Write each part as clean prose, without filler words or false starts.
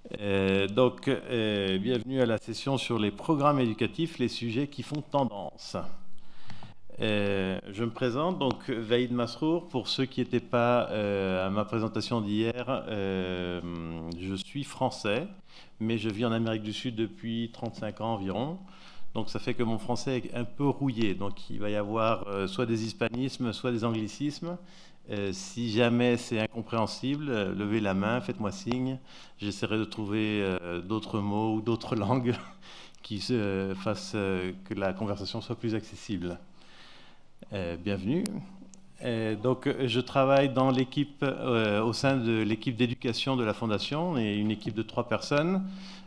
Bienvenue à la session sur les programmes éducatifs, les sujets qui font tendance. Je me présente, donc Vaïd Masrour. Pour ceux qui n'étaient pas à ma présentation d'hier, je suis français, mais je vis en Amérique du Sud depuis 35 ans environ. Donc ça fait que mon français est un peu rouillé. Donc il va y avoir soit des hispanismes, soit des anglicismes. Si jamais c'est incompréhensible, levez la main, faites-moi signe. J'essaierai de trouver d'autres mots ou d'autres langues qui fassent que la conversation soit plus accessible. Bienvenue. Je travaille dans l'équipe, au sein de l'équipe d'éducation de la Fondation. On est une équipe de 3 personnes.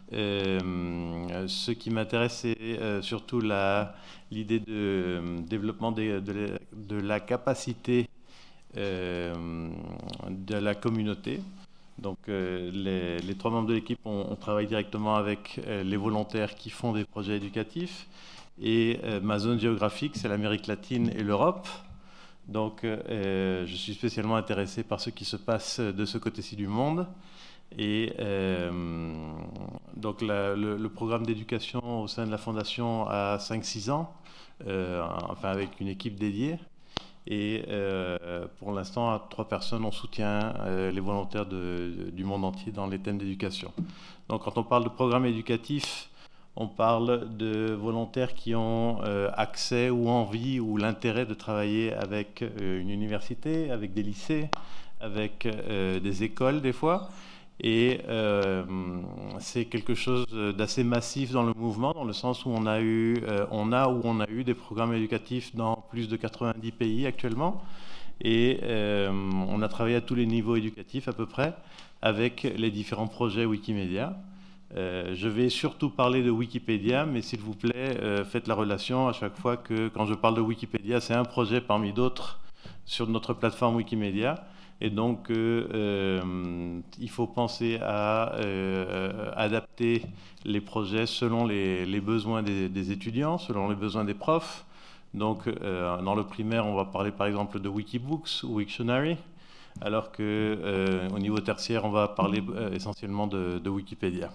Ce qui m'intéresse, c'est surtout l'idée de développement de la capacité de la communauté. Donc les 3 membres de l'équipe, on travaille directement avec les volontaires qui font des projets éducatifs. Et ma zone géographique, c'est l'Amérique latine et l'Europe. Donc je suis spécialement intéressé par ce qui se passe de ce côté-ci du monde. Et donc le programme d'éducation au sein de la Fondation a 5-6 ans, enfin avec une équipe dédiée. Et pour l'instant, à 3 personnes, on soutient les volontaires du monde entier dans les thèmes d'éducation. Donc quand on parle de programme éducatif, on parle de volontaires qui ont accès ou envie ou l'intérêt de travailler avec une université, avec des lycées, avec des écoles des fois. Et c'est quelque chose d'assez massif dans le mouvement, dans le sens où on a eu des programmes éducatifs dans plus de 90 pays actuellement. Et on a travaillé à tous les niveaux éducatifs à peu près, avec les différents projets Wikimedia. Je vais surtout parler de Wikipédia, mais s'il vous plaît, faites la relation à chaque fois que, quand je parle de Wikipédia, c'est un projet parmi d'autres sur notre plateforme Wikimedia. Et donc, il faut penser à adapter les projets selon les besoins des étudiants, selon les besoins des profs. Donc, dans le primaire, on va parler par exemple de Wikibooks ou Wiktionary, alors qu'au niveau tertiaire, on va parler essentiellement de Wikipédia.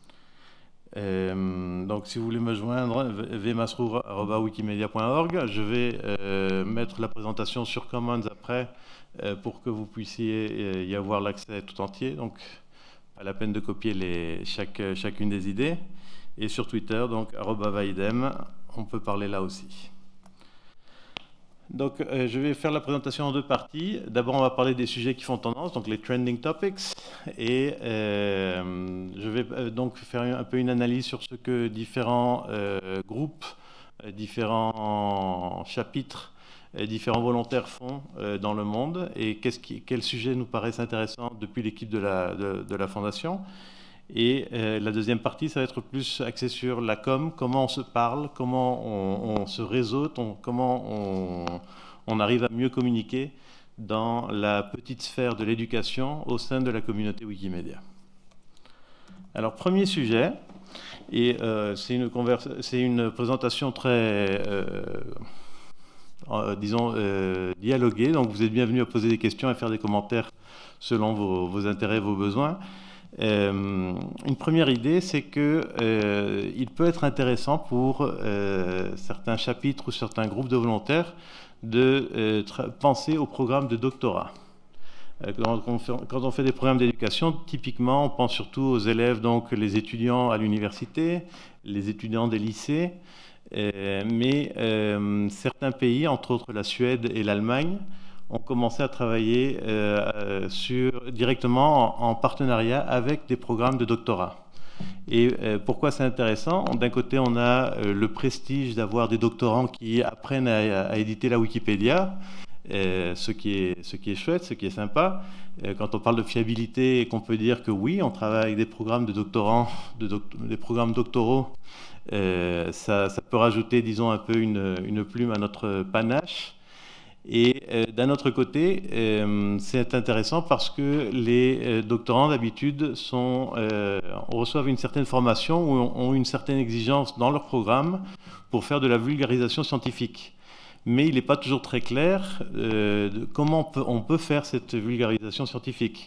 Donc si vous voulez me joindre, vmasrour@wikimedia.org. Je vais mettre la présentation sur Commons après pour que vous puissiez y avoir l'accès tout entier. Donc pas la peine de copier chacune des idées. Et sur Twitter, donc @vaidem, on peut parler là aussi. Donc, je vais faire la présentation en 2 parties. D'abord, on va parler des sujets qui font tendance, donc les trending topics. Et je vais donc faire un peu une analyse sur ce que différents groupes, différents chapitres, différents volontaires font dans le monde et quels sujets nous paraissent intéressants depuis l'équipe de la Fondation. Et la deuxième partie, ça va être plus axé sur la com, comment on se parle, comment on se réseaute, comment on arrive à mieux communiquer dans la petite sphère de l'éducation au sein de la communauté Wikimedia. Alors, premier sujet, et c'est une présentation très, disons, dialoguée, donc vous êtes bienvenus à poser des questions et faire des commentaires selon vos intérêts, vos besoins. Une première idée, c'est qu'il peut être intéressant pour certains chapitres ou certains groupes de volontaires de penser au programme de doctorat. Quand on fait des programmes d'éducation, typiquement, on pense surtout aux élèves, donc les étudiants à l'université, les étudiants des lycées, mais certains pays, entre autres la Suède et l'Allemagne, ont commencé à travailler directement en partenariat avec des programmes de doctorat. Et pourquoi c'est intéressant? D'un côté, on a le prestige d'avoir des doctorants qui apprennent à éditer la Wikipédia, ce qui est chouette, ce qui est sympa. Quand on parle de fiabilité et qu'on peut dire que oui, on travaille avec des programmes de doctorants, des programmes doctoraux, ça peut rajouter, disons, un peu une plume à notre panache. Et d'un autre côté, c'est intéressant parce que les doctorants d'habitude reçoivent une certaine formation ou ont une certaine exigence dans leur programme pour faire de la vulgarisation scientifique. Mais il n'est pas toujours très clair de comment on peut faire cette vulgarisation scientifique.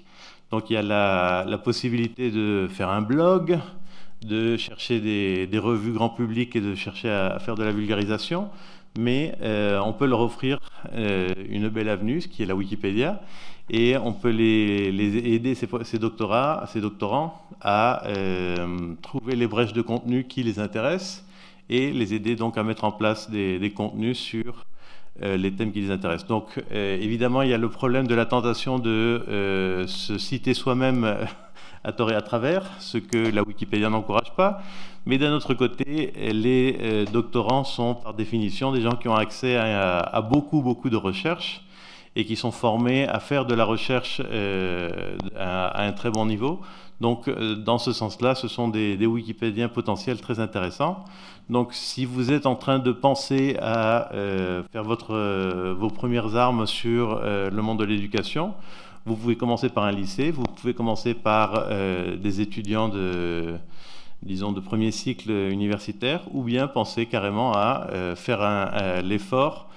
Donc il y a la possibilité de faire un blog, de chercher des revues grand public et de chercher à faire de la vulgarisation, mais on peut leur offrir une belle avenue, ce qui est la Wikipédia, et on peut les aider, ces doctorants, à trouver les brèches de contenu qui les intéressent et les aider donc à mettre en place des contenus sur les thèmes qui les intéressent. Donc évidemment, il y a le problème de la tentation de se citer soi-même à tort et à travers, ce que la Wikipédia n'encourage pas. Mais d'un autre côté, les doctorants sont par définition des gens qui ont accès à beaucoup de recherches et qui sont formés à faire de la recherche à un très bon niveau. Donc, dans ce sens-là, ce sont des Wikipédiens potentiels très intéressants. Donc, si vous êtes en train de penser à faire vos premières armes sur le monde de l'éducation, vous pouvez commencer par un lycée, vous pouvez commencer par des étudiants disons, de premier cycle universitaire, ou bien penser carrément à faire l'effort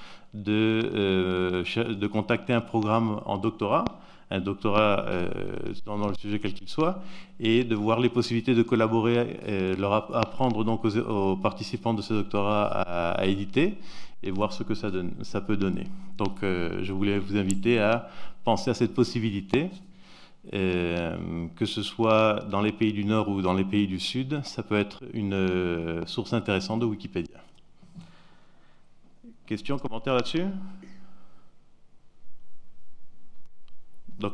de contacter un programme en doctorat, un doctorat dans le sujet quel qu'il soit, et de voir les possibilités de collaborer, leur apprendre donc aux participants de ce doctorat à éditer, et voir ce que ça peut donner. Donc je voulais vous inviter à penser à cette possibilité, que ce soit dans les pays du Nord ou dans les pays du Sud, ça peut être une source intéressante de Wikipédia. Questions, commentaires là-dessus? Donc,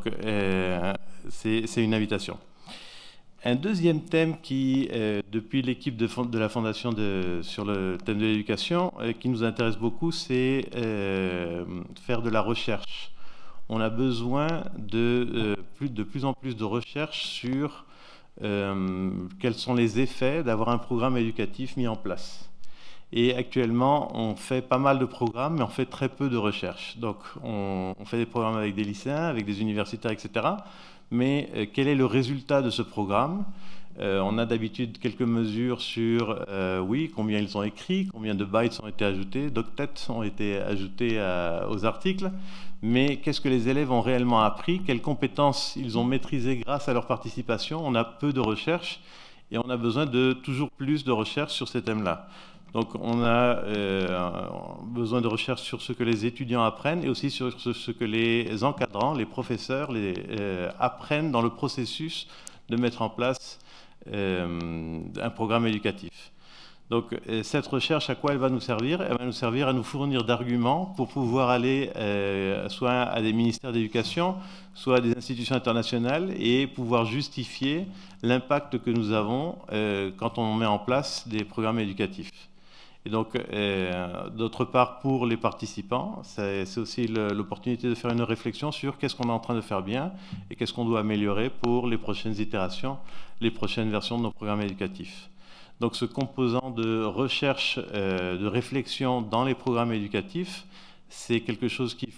c'est une invitation. Un deuxième thème qui, depuis l'équipe de la Fondation sur le thème de l'éducation, qui nous intéresse beaucoup, c'est faire de la recherche. On a besoin de plus en plus de recherche sur quels sont les effets d'avoir un programme éducatif mis en place. Et actuellement, on fait pas mal de programmes, mais on fait très peu de recherche. Donc, on fait des programmes avec des lycéens, avec des universitaires, etc. Mais quel est le résultat de ce programme? On a d'habitude quelques mesures sur, oui, combien ils ont écrit, combien de bytes ont été ajoutés, d'octets ont été ajoutés aux articles. Mais qu'est-ce que les élèves ont réellement appris? Quelles compétences ils ont maîtrisées grâce à leur participation? On a peu de recherche et on a besoin de toujours plus de recherche sur ces thèmes-là. Donc on a besoin de recherche sur ce que les étudiants apprennent et aussi sur ce que les encadrants, les professeurs apprennent dans le processus de mettre en place un programme éducatif. Donc cette recherche, à quoi elle va nous servir? Elle va nous servir à nous fournir d'arguments pour pouvoir aller soit à des ministères d'éducation, soit à des institutions internationales et pouvoir justifier l'impact que nous avons quand on met en place des programmes éducatifs. Et donc, d'autre part, pour les participants, c'est aussi l'opportunité de faire une réflexion sur qu'est-ce qu'on est en train de faire bien et qu'est-ce qu'on doit améliorer pour les prochaines itérations, les prochaines versions de nos programmes éducatifs. Donc, ce composant de recherche, de réflexion dans les programmes éducatifs, c'est quelque chose auquel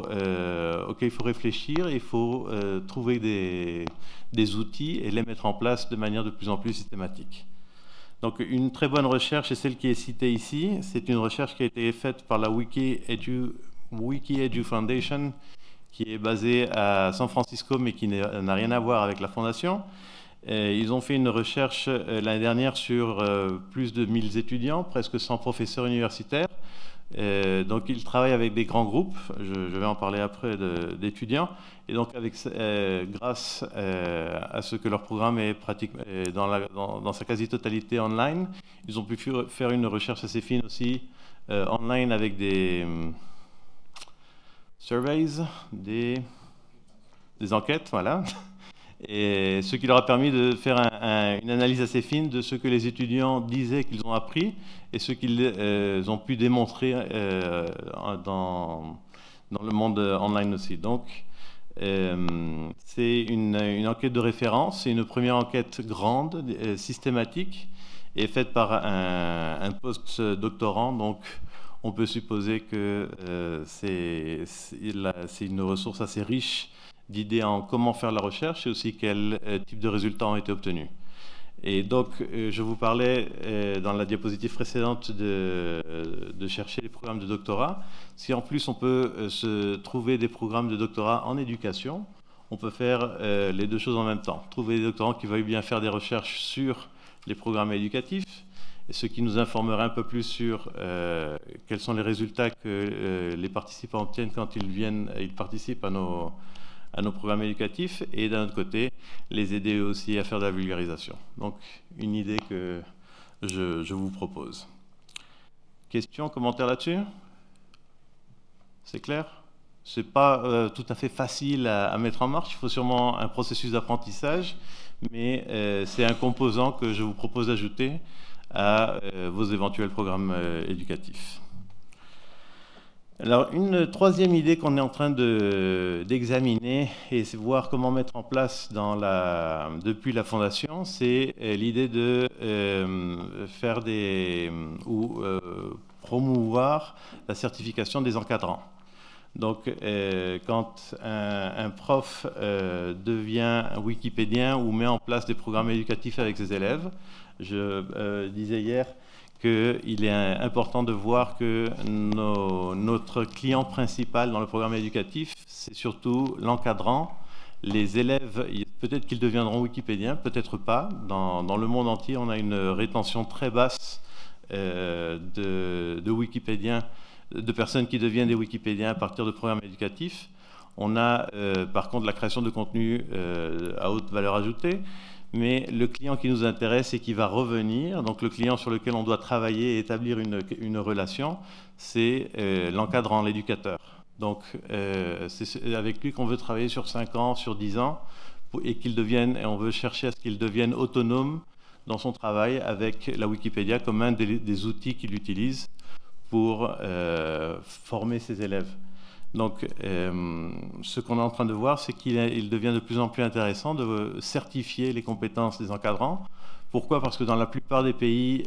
il faut réfléchir, il faut trouver des outils et les mettre en place de manière de plus en plus systématique. Donc une très bonne recherche est celle qui est citée ici. C'est une recherche qui a été faite par la WikiEdu Foundation, qui est basée à San Francisco, mais qui n'a rien à voir avec la Fondation. Ils ont fait une recherche l'année dernière sur plus de 1000 étudiants, presque 100 professeurs universitaires. Donc ils travaillent avec des grands groupes, je vais en parler après, d'étudiants. Et donc grâce à ce que leur programme est dans sa quasi-totalité online, ils ont pu faire une recherche assez fine aussi online avec des surveys, des enquêtes, voilà. Et ce qui leur a permis de faire une analyse assez fine de ce que les étudiants disaient qu'ils ont appris et ce qu'ils ont pu démontrer dans le monde online aussi. Donc, c'est une enquête de référence, c'est une première enquête grande, systématique, et faite par un post-doctorant. Donc, on peut supposer que c'est une ressource assez riche d'idées en comment faire la recherche et aussi quel type de résultats ont été obtenus. Et donc, je vous parlais dans la diapositive précédente de chercher les programmes de doctorat. Si en plus on peut se trouver des programmes de doctorat en éducation, on peut faire les deux choses en même temps. Trouver des doctorants qui veuillent bien faire des recherches sur les programmes éducatifs, et ce qui nous informerait un peu plus sur quels sont les résultats que les participants obtiennent quand ils participent à nos programmes éducatifs, et d'un autre côté, les aider eux aussi à faire de la vulgarisation. Donc, une idée que je vous propose. Questions, commentaires là-dessus? C'est clair? C'est pas tout à fait facile à mettre en marche, il faut sûrement un processus d'apprentissage, mais c'est un composant que je vous propose d'ajouter à vos éventuels programmes éducatifs. Alors, une troisième idée qu'on est en train d'examiner et c'est voir comment mettre en place depuis la Fondation, c'est l'idée de faire promouvoir la certification des encadrants. Donc, quand un prof devient wikipédien ou met en place des programmes éducatifs avec ses élèves, je disais hier qu'il est important de voir que notre client principal dans le programme éducatif, c'est surtout l'encadrant. Les élèves, peut-être qu'ils deviendront wikipédiens, peut-être pas. Dans le monde entier, on a une rétention très basse de wikipédiens, de personnes qui deviennent des wikipédiens à partir de programmes éducatifs. On a par contre la création de contenu à haute valeur ajoutée, mais le client qui nous intéresse et qui va revenir, donc le client sur lequel on doit travailler et établir une relation, c'est l'encadrant, l'éducateur. Donc c'est avec lui qu'on veut travailler sur 5 ans, sur 10 ans, et on veut chercher à ce qu'il devienne autonome dans son travail avec la Wikipédia comme un des outils qu'il utilise pour former ses élèves. Donc, ce qu'on est en train de voir, c'est qu'il devient de plus en plus intéressant de certifier les compétences des encadrants. Pourquoi? Parce que dans la plupart des pays,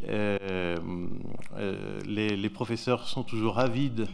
les professeurs sont toujours avides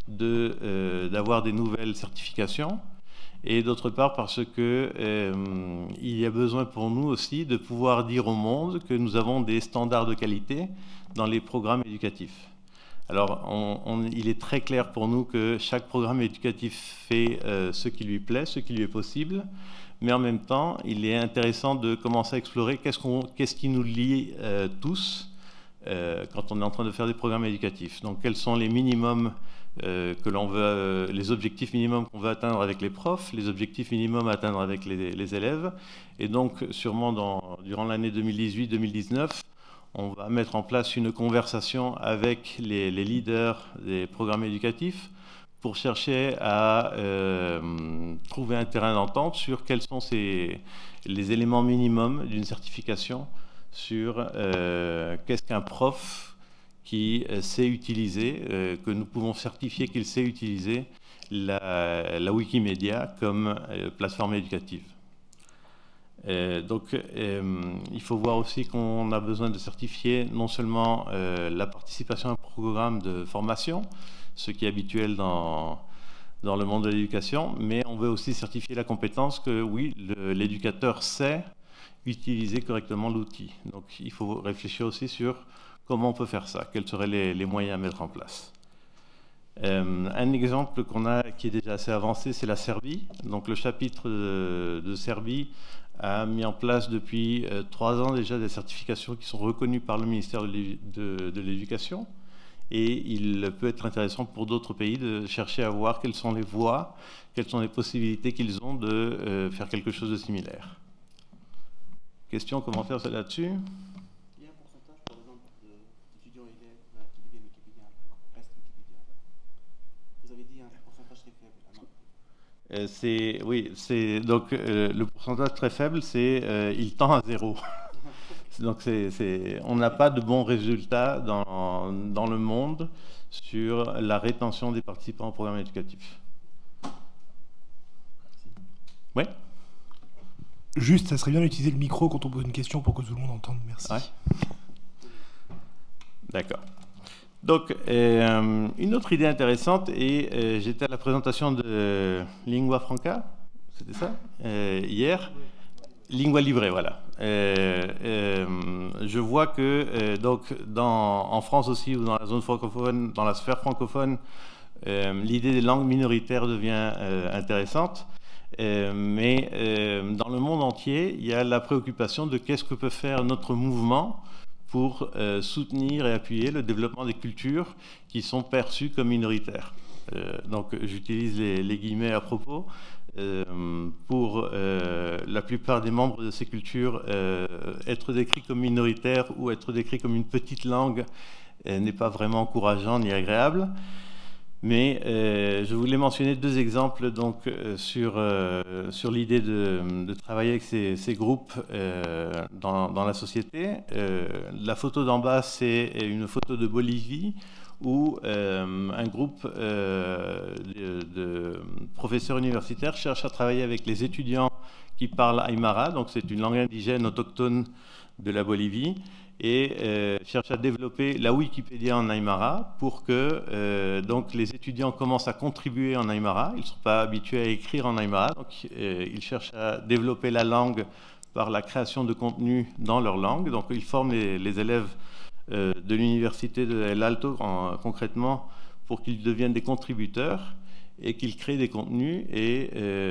d'avoir des nouvelles certifications. Et d'autre part, parce que il y a besoin pour nous aussi de pouvoir dire au monde que nous avons des standards de qualité dans les programmes éducatifs. Alors, il est très clair pour nous que chaque programme éducatif fait ce qui lui plaît, ce qui lui est possible, mais en même temps, il est intéressant de commencer à explorer qu'est-ce qui nous lie tous quand on est en train de faire des programmes éducatifs. Donc, quels sont les minimums que l'on veut, les objectifs minimums qu'on veut atteindre avec les profs, les objectifs minimums à atteindre avec les élèves, et donc sûrement durant l'année 2018-2019, on va mettre en place une conversation avec les leaders des programmes éducatifs pour chercher à trouver un terrain d'entente sur quels sont les éléments minimums d'une certification sur qu'est-ce qu'un prof qui sait utiliser, que nous pouvons certifier qu'il sait utiliser la Wikimedia comme plateforme éducative. Donc, il faut voir aussi qu'on a besoin de certifier non seulement la participation à un programme de formation, ce qui est habituel dans le monde de l'éducation, mais on veut aussi certifier la compétence que, oui, l'éducateur sait utiliser correctement l'outil. Donc, il faut réfléchir aussi sur comment on peut faire ça, quels seraient les moyens à mettre en place. Un exemple qui est déjà assez avancé, c'est la Serbie. Donc, le chapitre de Serbie a mis en place depuis 3 ans déjà des certifications qui sont reconnues par le ministère de l'Éducation. Et il peut être intéressant pour d'autres pays de chercher à voir quelles sont les voies, quelles sont les possibilités qu'ils ont de faire quelque chose de similaire. Questions, commentaires là-dessus? Il y a un pourcentage, par exemple, d'étudiants et élèves qui deviennent wikipédiens, restent wikipédiens. Vous avez dit un pourcentage très faible. Donc le pourcentage très faible, c'est il tend à 0. Donc on n'a pas de bons résultats dans le monde sur la rétention des participants au programme éducatif. Oui. Juste, ça serait bien d'utiliser le micro quand on pose une question pour que tout le monde entende. Merci. Ouais. D'accord. Donc, une autre idée intéressante, et j'étais à la présentation de Lingua Franca, c'était ça, hier, Lingua Libre, voilà. Je vois que donc en France aussi, ou dans la zone francophone, dans la sphère francophone, l'idée des langues minoritaires devient intéressante. Mais dans le monde entier, il y a la préoccupation de qu'est-ce que peut faire notre mouvement pour soutenir et appuyer le développement des cultures qui sont perçues comme minoritaires. Donc j'utilise les guillemets à propos. Pour la plupart des membres de ces cultures, être décrit comme minoritaire ou être décrit comme une petite langue n'est pas vraiment encourageant ni agréable. Mais je voulais mentionner deux exemples donc, sur l'idée de travailler avec ces groupes dans la société. La photo d'en bas, c'est une photo de Bolivie où un groupe de professeurs universitaires cherche à travailler avec les étudiants qui parlent aymara, donc c'est une langue indigène autochtone de la Bolivie, et cherche à développer la Wikipédia en aymara pour que donc les étudiants commencent à contribuer en aymara. Ils ne sont pas habitués à écrire en aymara, donc ils cherchent à développer la langue par la création de contenu dans leur langue. Donc ils forment les élèves de l'université de El Alto concrètement pour qu'ils deviennent des contributeurs et qu'ils créent des contenus et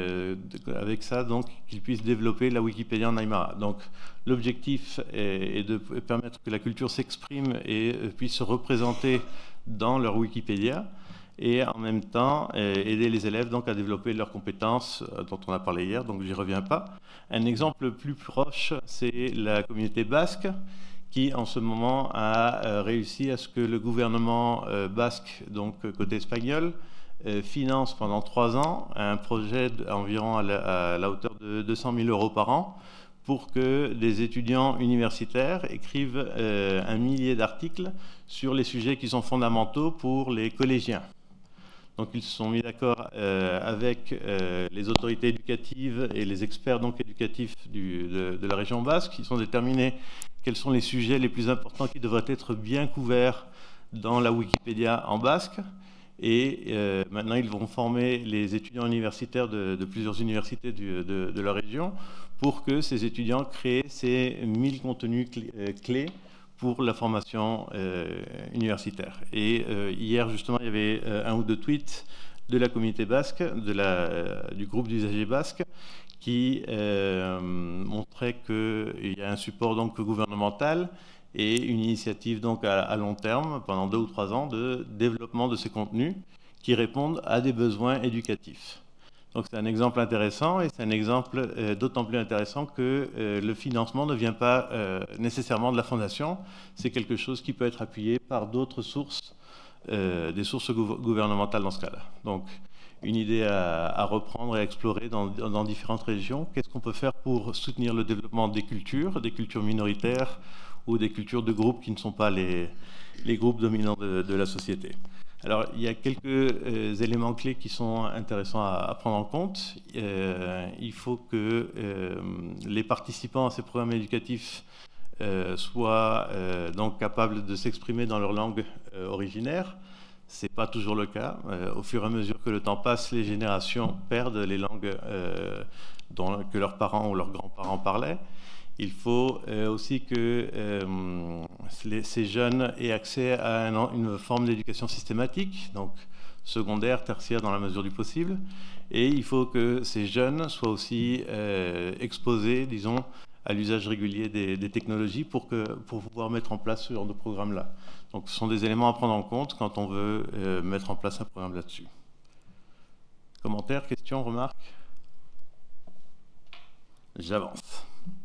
avec ça donc qu'ils puissent développer la Wikipédia en aymara. Donc l'objectif est de permettre que la culture s'exprime et puisse se représenter dans leur Wikipédia et en même temps aider les élèves donc à développer leurs compétences dont on a parlé hier, donc j'y reviens pas. Un exemple plus proche, c'est la communauté basque qui en ce moment a réussi à ce que le gouvernement basque, donc côté espagnol, finance pendant 3 ans un projet environ à la hauteur de 200 000 € par an pour que des étudiants universitaires écrivent 1 millier d'articles sur les sujets qui sont fondamentaux pour les collégiens. Donc ils se sont mis d'accord avec les autorités éducatives et les experts donc, éducatifs de la région basque. Ils ont déterminé quels sont les sujets les plus importants qui devraient être bien couverts dans la Wikipédia en basque. Et maintenant, ils vont former les étudiants universitaires de plusieurs universités de la région pour que ces étudiants créent ces 1000 contenus clés pour la formation universitaire. Et hier, justement, il y avait 1 ou 2 tweets de la communauté basque, du groupe d'usagers basques, qui montrait qu'il y a un support donc, gouvernemental et une initiative donc à long terme, pendant 2 ou 3 ans, de développement de ces contenus qui répondent à des besoins éducatifs. Donc c'est un exemple intéressant et c'est un exemple d'autant plus intéressant que le financement ne vient pas nécessairement de la fondation, c'est quelque chose qui peut être appuyé par d'autres sources, des sources gouvernementales dans ce cas-là. Donc une idée à reprendre et à explorer dans différentes régions. Qu'est-ce qu'on peut faire pour soutenir le développement des cultures minoritaires, ou des cultures de groupes qui ne sont pas les groupes dominants de la société. Alors, il y a quelques éléments clés qui sont intéressants à prendre en compte. Il faut que les participants à ces programmes éducatifs soient donc capables de s'exprimer dans leur langue originaire. Ce n'est pas toujours le cas. Au fur et à mesure que le temps passe, les générations perdent les langues que leurs parents ou leurs grands-parents parlaient. Il faut aussi que ces jeunes aient accès à une forme d'éducation systématique, donc secondaire, tertiaire dans la mesure du possible. Et il faut que ces jeunes soient aussi exposés, disons, à l'usage régulier des technologies pour pouvoir mettre en place ce genre de programme-là. Donc ce sont des éléments à prendre en compte quand on veut mettre en place un programme là-dessus. Commentaires, questions, remarques? J'avance.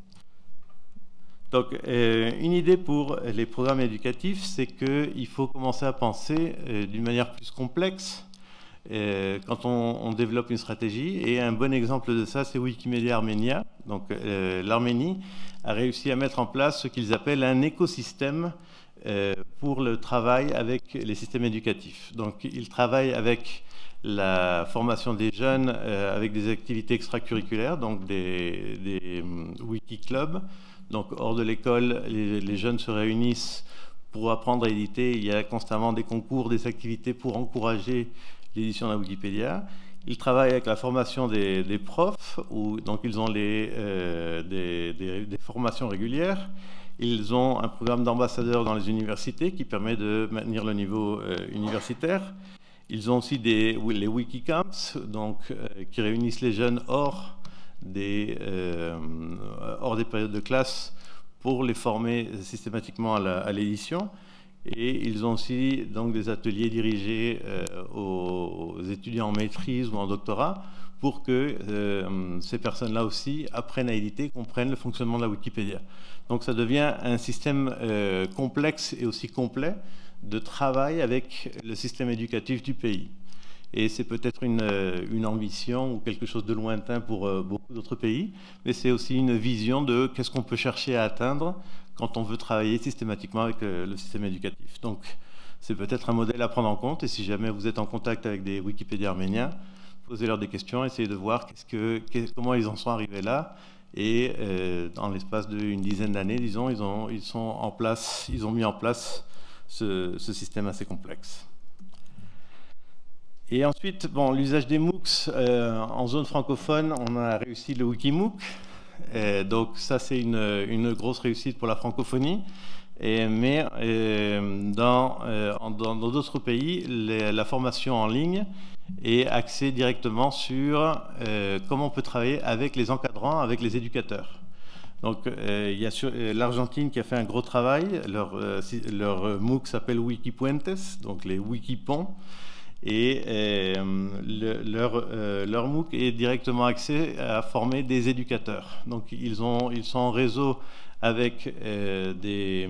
Donc, une idée pour les programmes éducatifs, c'est qu'il faut commencer à penser d'une manière plus complexe quand on développe une stratégie. Et un bon exemple de ça, c'est Wikimedia Armenia. Donc, l'Arménie a réussi à mettre en place ce qu'ils appellent un écosystème pour le travail avec les systèmes éducatifs. Donc, ils travaillent avec la formation des jeunes avec des activités extracurriculaires, donc des wiki-clubs. Donc, hors de l'école, les jeunes se réunissent pour apprendre à éditer. Il y a constamment des concours, des activités pour encourager l'édition de la Wikipédia. Ils travaillent avec la formation des profs, donc ils ont des formations régulières. Ils ont un programme d'ambassadeurs dans les universités qui permet de maintenir le niveau universitaire. Ils ont aussi les wikicamps, donc, qui réunissent les jeunes hors des périodes de classe pour les former systématiquement à l'édition. Et ils ont aussi donc, des ateliers dirigés aux étudiants en maîtrise ou en doctorat pour que ces personnes-là aussi apprennent à éditer, comprennent le fonctionnement de la Wikipédia. Donc ça devient un système complexe et aussi complet de travail avec le système éducatif du pays. Et c'est peut-être une ambition ou quelque chose de lointain pour beaucoup d'autres pays, mais c'est aussi une vision de qu'est-ce qu'on peut chercher à atteindre quand on veut travailler systématiquement avec le système éducatif. Donc c'est peut-être un modèle à prendre en compte, et si jamais vous êtes en contact avec des Wikipédiens arméniens, posez-leur des questions, essayez de voir comment ils en sont arrivés là. Et dans l'espace d'une dizaine d'années, disons, ils ont mis en place ce système assez complexe. Et ensuite, bon, l'usage des MOOCs en zone francophone, on a réussi le Wikimook. Donc ça, c'est une grosse réussite pour la francophonie. Mais dans d'autres pays, la formation en ligne est axée directement sur comment on peut travailler avec les encadrants, avec les éducateurs. Donc il y a l'Argentine qui a fait un gros travail. Leur MOOC s'appelle Wikipuentes, donc les Wikiponts. Et leur MOOC est directement axé à former des éducateurs. Donc ils sont en réseau avec des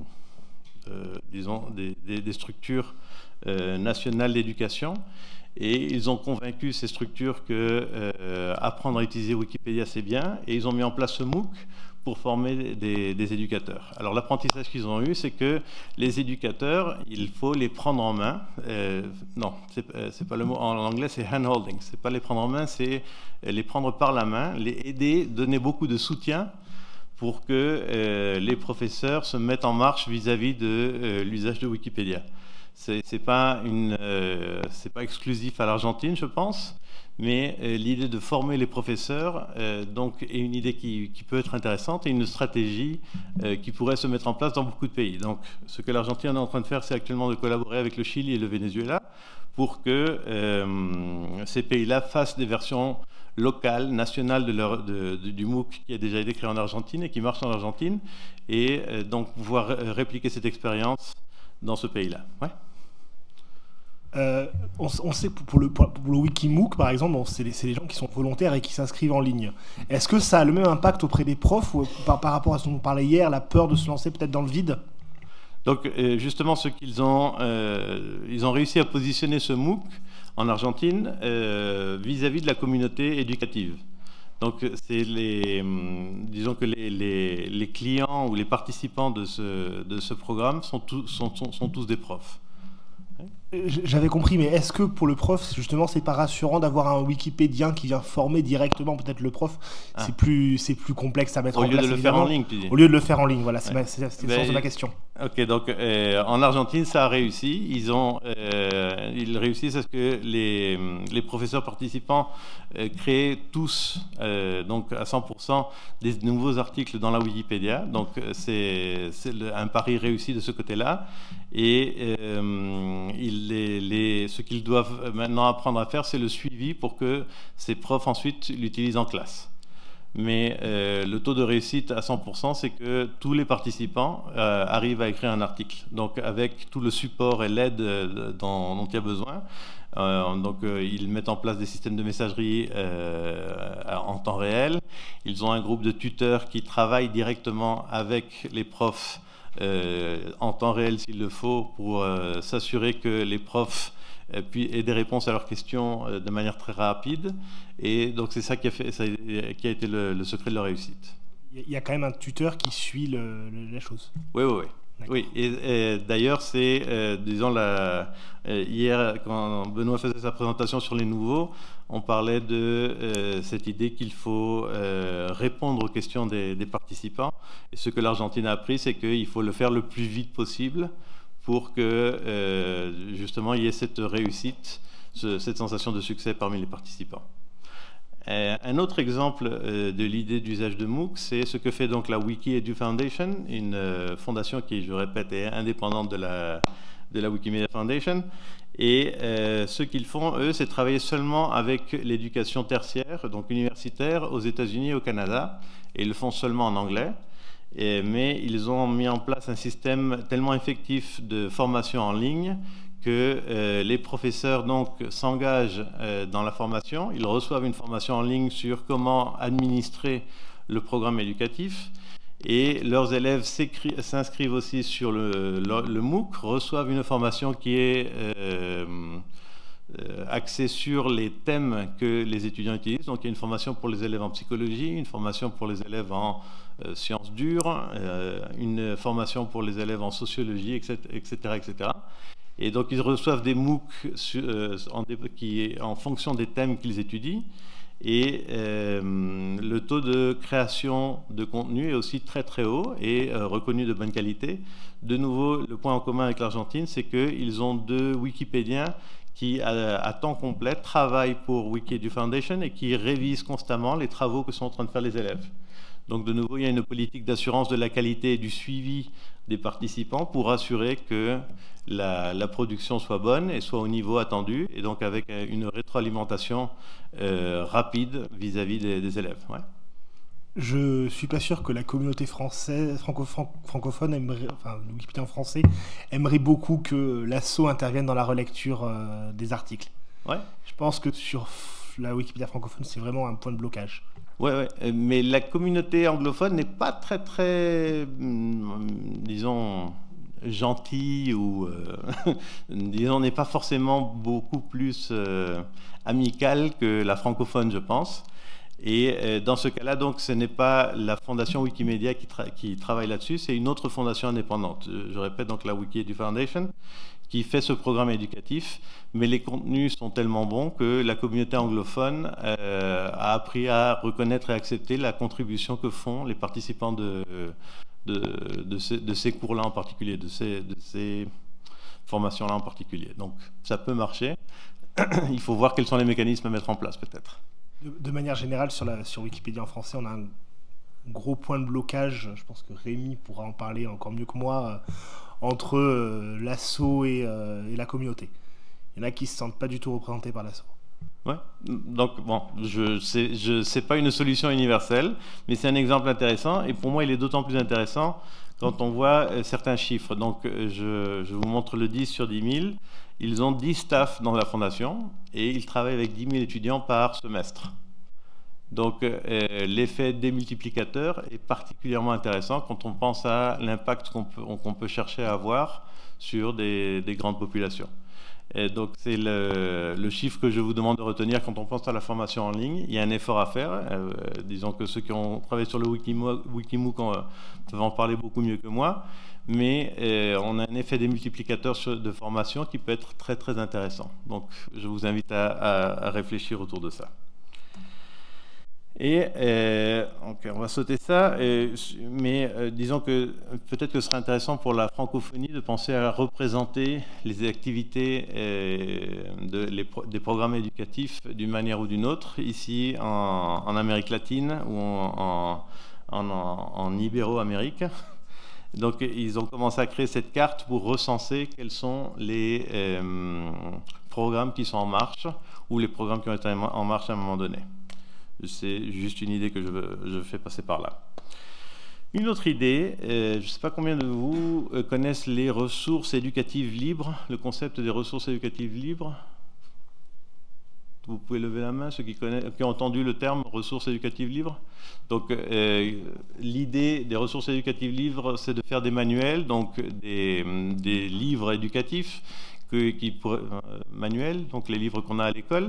structures nationales d'éducation, et ils ont convaincu ces structures que apprendre à utiliser Wikipédia c'est bien, et ils ont mis en place ce MOOC pour former des éducateurs. Alors l'apprentissage qu'ils ont eu, c'est que les éducateurs, il faut les prendre en main. Non, c'est pas le mot en anglais, c'est handholding. C'est pas les prendre en main, c'est les prendre par la main, les aider, donner beaucoup de soutien pour que les professeurs se mettent en marche vis-à-vis de l'usage de Wikipédia. C'est pas exclusif à l'Argentine, je pense. Mais l'idée de former les professeurs donc, est une idée qui peut être intéressante et une stratégie qui pourrait se mettre en place dans beaucoup de pays. Donc, ce que l'Argentine est en train de faire, c'est actuellement de collaborer avec le Chili et le Venezuela pour que ces pays-là fassent des versions locales, nationales du MOOC qui a déjà été créé en Argentine et qui marche en Argentine, et donc pouvoir répliquer cette expérience dans ce pays-là. Ouais. On sait pour le Wikimook, par exemple, c'est les gens qui sont volontaires et qui s'inscrivent en ligne. Est-ce que ça a le même impact auprès des profs ou par rapport à ce dont on parlait hier, la peur de se lancer peut-être dans le vide? Donc justement, ils ont réussi à positionner ce MOOC en Argentine vis-à-vis de la communauté éducative. Donc disons que les clients ou les participants de ce programme sont tous des profs. J'avais compris, mais est-ce que pour le prof, justement, c'est pas rassurant d'avoir un Wikipédien qui vient former directement peut-être le prof? C'est plus complexe à mettre en place. Au lieu de le faire en ligne, tu dis. Au lieu de le faire en ligne, voilà, c'est le sens de ma question. Ok, donc en Argentine, ça a réussi. Ils réussissent à ce que les professeurs participants créent tous, donc à 100%, des nouveaux articles dans la Wikipédia. Donc c'est un pari réussi de ce côté-là. Et ce qu'ils doivent maintenant apprendre à faire, c'est le suivi pour que ces profs ensuite l'utilisent en classe. Mais le taux de réussite à 100%, c'est que tous les participants arrivent à écrire un article. Donc avec tout le support et l'aide dont il y a besoin. Donc ils mettent en place des systèmes de messagerie en temps réel. Ils ont un groupe de tuteurs qui travaillent directement avec les profs en temps réel s'il le faut, pour s'assurer que les profs aient des réponses à leurs questions de manière très rapide. Et donc c'est ça qui a été le secret de leur réussite. Il y a quand même un tuteur qui suit la chose. Oui, et d'ailleurs, c'est, disons, hier, quand Benoît faisait sa présentation sur les nouveaux, on parlait de cette idée qu'il faut répondre aux questions des participants. Et ce que l'Argentine a appris, c'est qu'il faut le faire le plus vite possible pour que, justement, il y ait cette réussite, cette sensation de succès parmi les participants. Un autre exemple de l'idée d'usage de MOOC, c'est ce que fait donc la Wiki Edu Foundation, une fondation qui, je répète, est indépendante de de la Wikimedia Foundation. Et ce qu'ils font, eux, c'est travailler seulement avec l'éducation tertiaire, donc universitaire, aux États-Unis et au Canada. Et ils le font seulement en anglais. Mais ils ont mis en place un système tellement effectif de formation en ligne que les professeurs donc s'engagent dans la formation. Ils reçoivent une formation en ligne sur comment administrer le programme éducatif. Et leurs élèves s'inscrivent aussi sur le MOOC, reçoivent une formation qui est axée sur les thèmes que les étudiants utilisent. Donc il y a une formation pour les élèves en psychologie, une formation pour les élèves en sciences dures, une formation pour les élèves en sociologie, etc. etc. Et donc ils reçoivent des MOOC en fonction des thèmes qu'ils étudient. Et le taux de création de contenu est aussi très très haut et reconnu de bonne qualité. De nouveau, le point en commun avec l'Argentine, c'est qu'ils ont 2 Wikipédiens qui, à temps complet, travaillent pour Wikimedia Foundation et qui révisent constamment les travaux que sont en train de faire les élèves. Donc de nouveau, il y a une politique d'assurance de la qualité et du suivi des participants pour assurer que la production soit bonne et soit au niveau attendu, et donc avec une rétroalimentation rapide vis-à-vis des élèves. Ouais. Je suis pas sûr que la communauté française, francophone, enfin, le Wikipédia en français, aimerait beaucoup que l'ASSO intervienne dans la relecture des articles. Ouais. Je pense que sur la Wikipédia francophone, c'est vraiment un point de blocage. Ouais, mais la communauté anglophone n'est pas très, disons, gentille ou, disons, n'est pas forcément beaucoup plus amicale que la francophone, je pense. Et dans ce cas-là, donc, ce n'est pas la fondation Wikimedia qui travaille là-dessus, c'est une autre fondation indépendante. Je répète, donc la Wikimedia Foundation, qui fait ce programme éducatif, mais les contenus sont tellement bons que la communauté anglophone a appris à reconnaître et accepter la contribution que font les participants de ces cours-là en particulier, de ces formations-là en particulier. Donc ça peut marcher. Il faut voir quels sont les mécanismes à mettre en place, peut-être. De manière générale, sur Wikipédia en français, on a un gros point de blocage, je pense que Rémi pourra en parler encore mieux que moi, entre l'ASSO et la communauté. Il y en a qui ne se sentent pas du tout représentés par l'ASSO. Ouais. Donc, bon, c'est pas une solution universelle, mais c'est un exemple intéressant, et pour moi, il est d'autant plus intéressant quand on voit certains chiffres. Donc, je vous montre le 10 sur 10 000. Ils ont 10 staffs dans la fondation, et ils travaillent avec 10 000 étudiants par semestre. Donc l'effet démultiplicateur est particulièrement intéressant quand on pense à l'impact qu'on peut chercher à avoir sur des grandes populations. Et donc c'est le chiffre que je vous demande de retenir quand on pense à la formation en ligne. Il y a un effort à faire. Disons que ceux qui ont travaillé sur le Wikimook peuvent en parler beaucoup mieux que moi. Mais on a un effet démultiplicateur de formation qui peut être très très intéressant. Donc je vous invite à réfléchir autour de ça. Et okay, on va sauter ça, mais disons que peut-être que ce serait intéressant pour la francophonie de penser à représenter les activités des programmes éducatifs d'une manière ou d'une autre, ici en Amérique latine ou en Ibéro-Amérique. Donc ils ont commencé à créer cette carte pour recenser quels sont les programmes qui sont en marche ou les programmes qui ont été en marche à un moment donné. C'est juste une idée que je fais passer par là. Une autre idée, je ne sais pas combien de vous connaissent les ressources éducatives libres, le concept des ressources éducatives libres. Vous pouvez lever la main, ceux qui ont entendu le terme ressources éducatives libres. Donc l'idée des ressources éducatives libres, c'est de faire des manuels, donc des livres éducatifs, manuels, donc les livres qu'on a à l'école,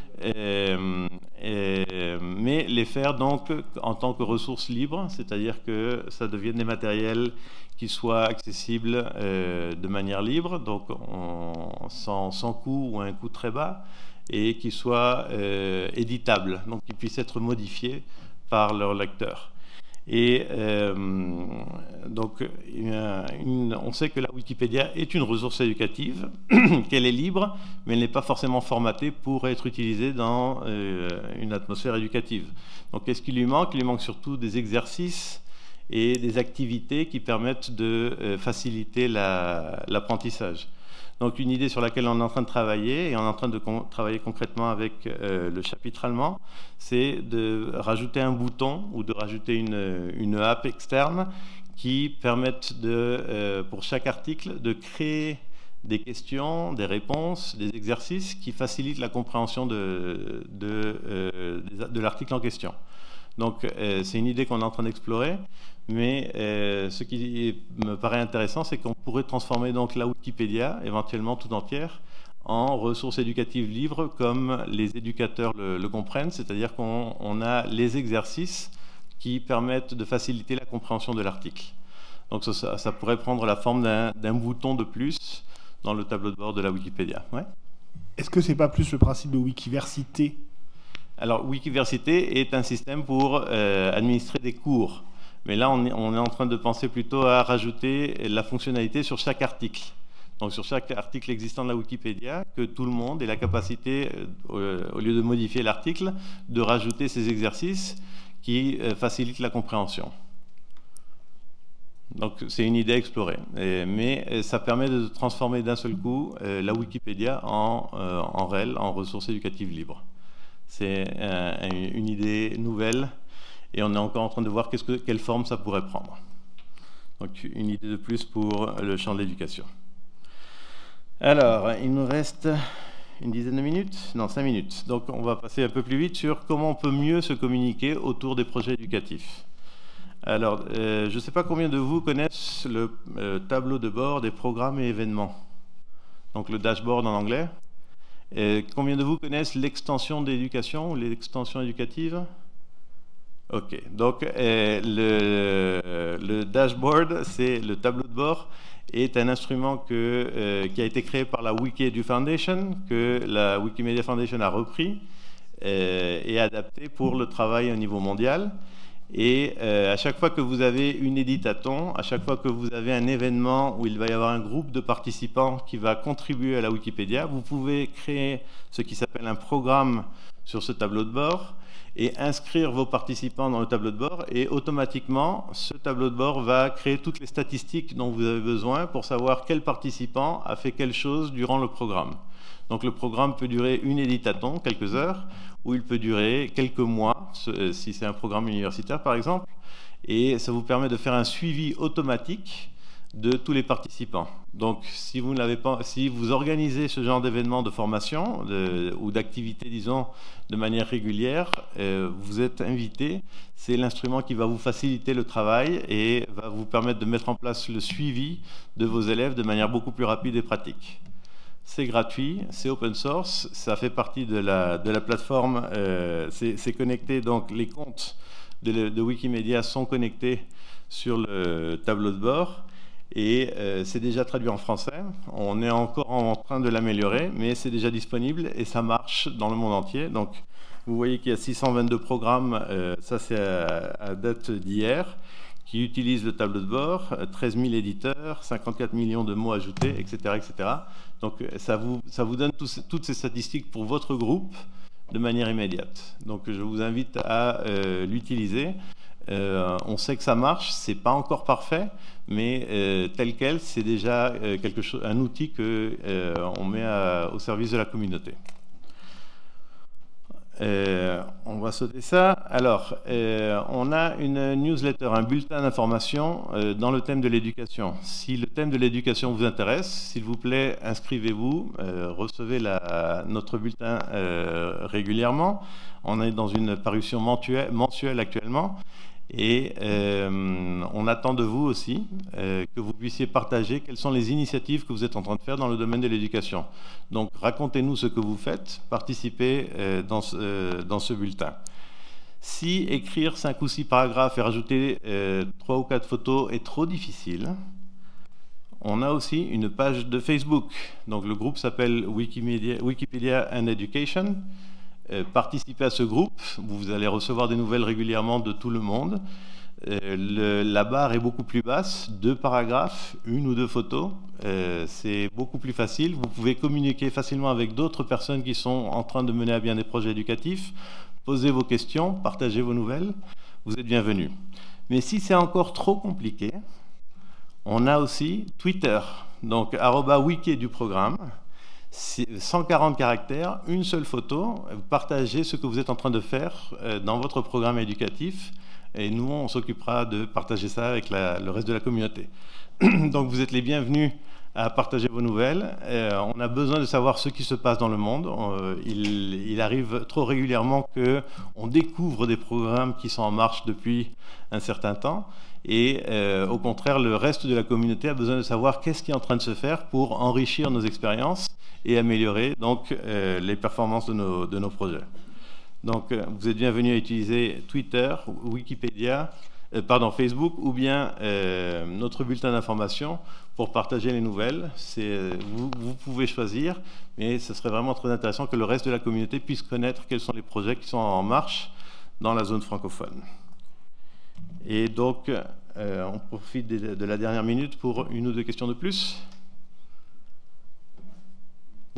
mais les faire donc en tant que ressources libres, c'est-à-dire que ça devienne des matériels qui soient accessibles de manière libre, donc sans coût ou à un coût très bas, et qui soient éditables, donc qui puissent être modifiés par leurs lecteurs. Et donc, on sait que la Wikipédia est une ressource éducative, qu'elle est libre, mais elle n'est pas forcément formatée pour être utilisée dans une atmosphère éducative. Donc, qu'est-ce qui lui manque? Il lui manque surtout des exercices et des activités qui permettent de faciliter l'apprentissage. Donc une idée sur laquelle on est en train de travailler, et on est en train de travailler concrètement avec le chapitre allemand, c'est de rajouter un bouton ou de rajouter une app externe qui permette pour chaque article de créer des questions, des réponses, des exercices qui facilitent la compréhension de l'article en question. Donc c'est une idée qu'on est en train d'explorer, mais ce qui me paraît intéressant, c'est qu'on pourrait transformer donc la Wikipédia, éventuellement tout entière, en ressources éducatives libres comme les éducateurs le comprennent, c'est-à-dire qu'on a les exercices qui permettent de faciliter la compréhension de l'article. Donc ça pourrait prendre la forme d'un bouton de plus dans le tableau de bord de la Wikipédia. Ouais. Est-ce que c'est pas plus le principe de Wikiversité? Alors, Wikiversité est un système pour administrer des cours. Mais là, on est en train de penser plutôt à rajouter la fonctionnalité sur chaque article. Donc, sur chaque article existant de la Wikipédia, que tout le monde ait la capacité, au lieu de modifier l'article, de rajouter ces exercices qui facilitent la compréhension. Donc, c'est une idée à explorer. Mais ça permet de transformer d'un seul coup la Wikipédia en REL, en ressources éducatives libres. C'est une idée nouvelle et on est encore en train de voir quelle forme ça pourrait prendre. Donc une idée de plus pour le champ de l'éducation. Alors, il nous reste une dizaine de minutes? Non, 5 minutes. Donc on va passer un peu plus vite sur comment on peut mieux se communiquer autour des projets éducatifs. Alors, je ne sais pas combien de vous connaissent le tableau de bord des programmes et événements. Donc le dashboard en anglais. Et combien de vous connaissent l'extension d'éducation ou l'extension éducative? Ok, donc le dashboard, c'est le tableau de bord, est un instrument qui a été créé par la Wikimedia Foundation, que la Wikimedia Foundation a repris et adapté pour le travail au niveau mondial. Et à chaque fois que vous avez une éditathon, à chaque fois que vous avez un événement où il va y avoir un groupe de participants qui va contribuer à la Wikipédia, vous pouvez créer ce qui s'appelle un programme sur ce tableau de bord et inscrire vos participants dans le tableau de bord, et automatiquement, ce tableau de bord va créer toutes les statistiques dont vous avez besoin pour savoir quel participant a fait quelle chose durant le programme. Donc le programme peut durer une éditathon, quelques heures, ou il peut durer quelques mois, si c'est un programme universitaire par exemple, et ça vous permet de faire un suivi automatique de tous les participants. Donc si vous organisez ce genre d'événement de formation ou d'activité, disons, de manière régulière, vous êtes invité. C'est l'instrument qui va vous faciliter le travail et va vous permettre de mettre en place le suivi de vos élèves de manière beaucoup plus rapide et pratique. C'est gratuit, c'est open source, ça fait partie de la plateforme, c'est connecté, donc les comptes de Wikimedia sont connectés sur le tableau de bord, et c'est déjà traduit en français. On est encore en train de l'améliorer, mais c'est déjà disponible et ça marche dans le monde entier. Donc vous voyez qu'il y a 622 programmes, ça c'est à date d'hier, qui utilisent le tableau de bord, 13 000 éditeurs, 54 millions de mots ajoutés, etc. etc. Donc ça vous donne toutes ces statistiques pour votre groupe de manière immédiate. Donc je vous invite à l'utiliser. On sait que ça marche, c'est pas encore parfait, mais tel quel, c'est déjà un outil qu'on met au service de la communauté. On va sauter ça. Alors, on a une newsletter, un bulletin d'information dans le thème de l'éducation. Si le thème de l'éducation vous intéresse, s'il vous plaît, inscrivez-vous, recevez notre bulletin régulièrement. On est dans une parution mensuelle actuellement. Et on attend de vous aussi que vous puissiez partager quelles sont les initiatives que vous êtes en train de faire dans le domaine de l'éducation. Donc racontez-nous ce que vous faites, participez dans ce bulletin. Si écrire 5 ou 6 paragraphes et rajouter 3 ou 4 photos est trop difficile, on a aussi une page de Facebook. Donc le groupe s'appelle Wikipedia and Education. Participez à ce groupe, vous allez recevoir des nouvelles régulièrement de tout le monde. La barre est beaucoup plus basse, 2 paragraphes, 1 ou 2 photos. C'est beaucoup plus facile. Vous pouvez communiquer facilement avec d'autres personnes qui sont en train de mener à bien des projets éducatifs. Posez vos questions, partagez vos nouvelles. Vous êtes bienvenus. Mais si c'est encore trop compliqué, on a aussi Twitter. Donc, @wiki du programme, 140 caractères, une seule photo, partagez ce que vous êtes en train de faire dans votre programme éducatif, et nous, on s'occupera de partager ça avec le reste de la communauté. Donc, vous êtes les bienvenus à partager vos nouvelles. On a besoin de savoir ce qui se passe dans le monde. Il arrive trop régulièrement qu'on découvre des programmes qui sont en marche depuis un certain temps. Et au contraire, le reste de la communauté a besoin de savoir qu'est-ce qui est en train de se faire pour enrichir nos expériences et améliorer donc, les performances de nos projets. Donc, vous êtes bienvenus à utiliser Twitter, Wikipédia, Facebook ou bien notre bulletin d'information pour partager les nouvelles. Vous pouvez choisir, mais ce serait vraiment très intéressant que le reste de la communauté puisse connaître quels sont les projets qui sont en marche dans la zone francophone. Et donc, on profite de la dernière minute pour une ou deux questions de plus. Oui ?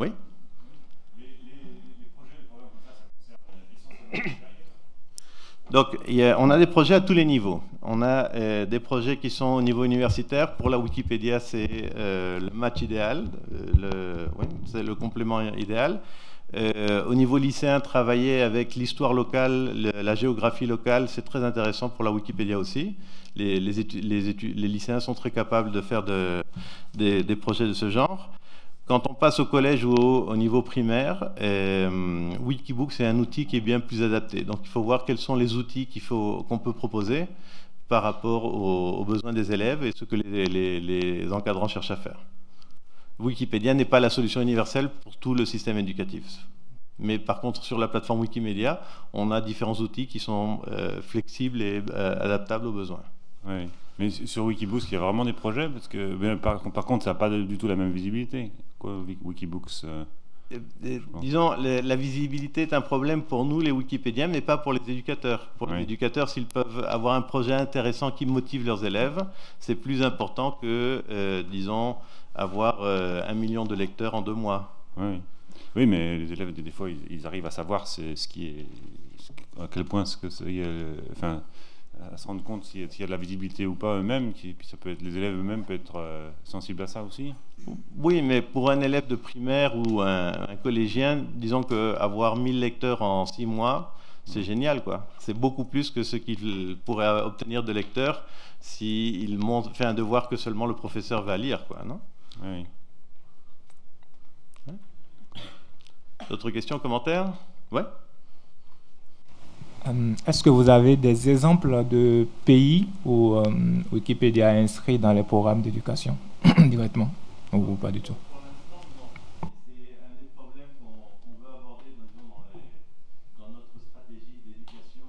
Les projets, les programmes comme ça concerne essentiellement. Donc, on a des projets à tous les niveaux. On a des projets qui sont au niveau universitaire. Pour la Wikipédia, c'est le match idéal, c'est le complément idéal. Au niveau lycéen, travailler avec l'histoire locale, la géographie locale, c'est très intéressant pour la Wikipédia aussi. Les lycéens sont très capables de faire des projets de ce genre. Quand on passe au collège ou au niveau primaire, Wikibook, c'est un outil qui est bien plus adapté. Donc, il faut voir quels sont les outils qu'on peut proposer par rapport aux besoins des élèves et ce que les encadrants cherchent à faire. Wikipédia n'est pas la solution universelle pour tout le système éducatif. Mais par contre, sur la plateforme Wikimedia, on a différents outils qui sont flexibles et adaptables aux besoins. Oui. Mais sur Wikibooks, il y a vraiment des projets parce que par contre, ça n'a pas du tout la même visibilité. Quoi, Wikibooks disons, la visibilité est un problème pour nous, les Wikipédiens, mais pas pour les éducateurs. Pour les éducateurs, s'ils peuvent avoir un projet intéressant qui motive leurs élèves, c'est plus important que, disons, avoir 1 million de lecteurs en 2 mois. Oui, mais les élèves, des fois, ils arrivent à savoir à quel point à se rendre compte s'il y a de la visibilité ou pas eux-mêmes, puis ça peut être, les élèves eux-mêmes peuvent être sensibles à ça aussi. Oui, mais pour un élève de primaire ou un collégien, disons qu'avoir 1000 lecteurs en 6 mois, c'est génial, quoi. C'est beaucoup plus que ce qu'il pourrait obtenir de lecteurs s'il fait un devoir que seulement le professeur va lire, quoi, non ? Oui. D'autres questions, commentaires ? Ouais. Est-ce que vous avez des exemples de pays où Wikipédia est inscrit dans les programmes d'éducation directement ou pas du tout? C'est un des problèmes qu'on veut aborder dans notre stratégie d'éducation.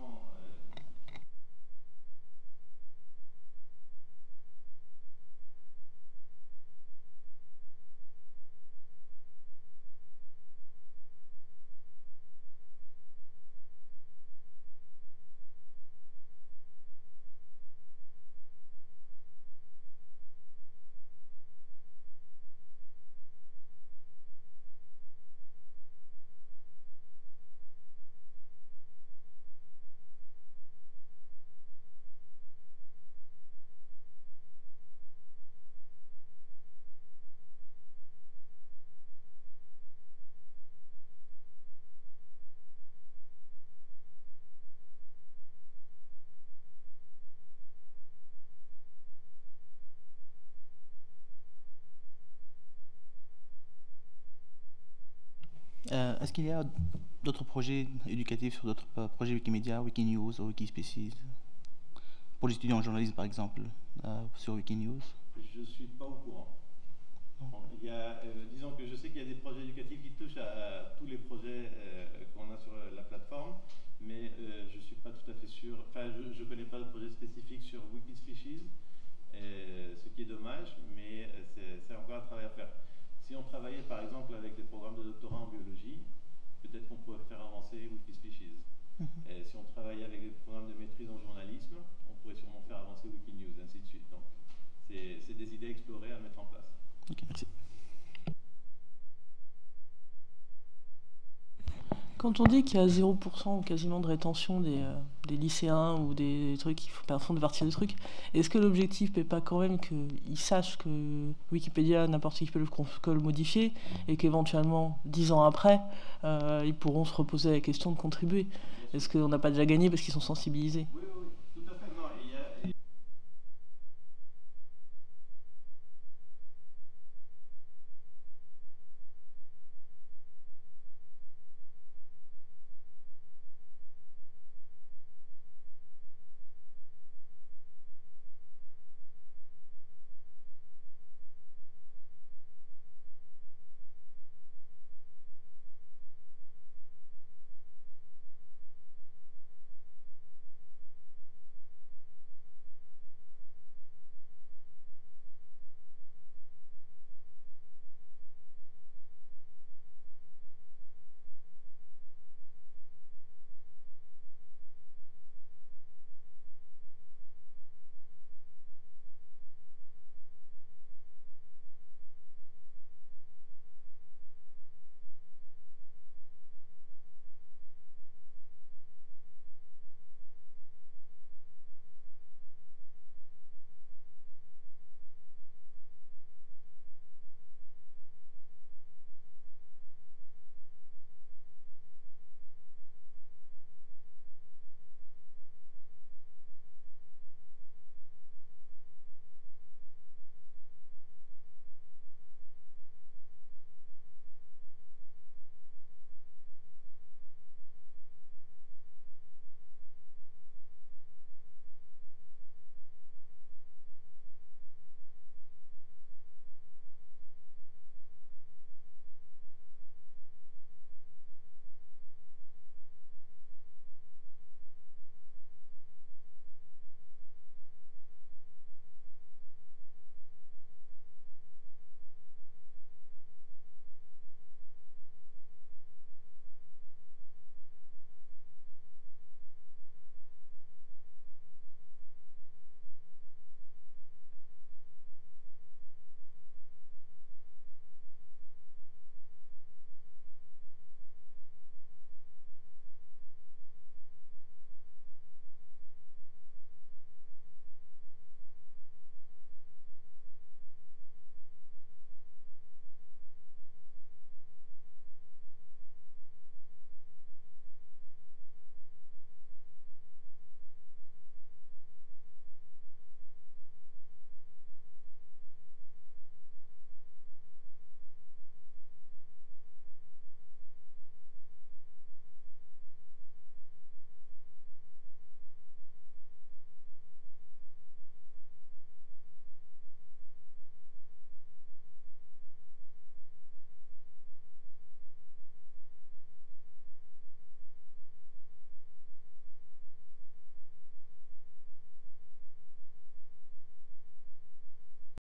Est-ce qu'il y a d'autres projets éducatifs sur d'autres projets Wikimedia, Wikinews ou Wikispecies pour les étudiants en journalisme, par exemple, sur Wikinews? Je ne suis pas au courant. Disons que je sais qu'il y a des projets éducatifs qui touchent à tous les projets qu'on a sur la plateforme, mais je ne suis pas tout à fait sûr. Enfin, je ne connais pas de projet spécifique sur Wikispecies, ce qui est dommage, mais c'est encore un travail à faire. Si on travaillait par exemple avec des programmes de doctorat en biologie, peut-être qu'on pourrait faire avancer Wikispecies. Si on travaillait avec des programmes de maîtrise en journalisme, on pourrait sûrement faire avancer Wikinews, ainsi de suite. Donc, c'est des idées explorées à mettre en place. Ok, merci. Quand on dit qu'il y a 0% ou quasiment de rétention des lycéens ou des trucs qui font de partie des trucs, est-ce que l'objectif n'est pas quand même qu'ils sachent que Wikipédia, n'importe qui peut le modifier et qu'éventuellement, 10 ans après, ils pourront se reposer la question de contribuer? Est-ce qu'on n'a pas déjà gagné parce qu'ils sont sensibilisés?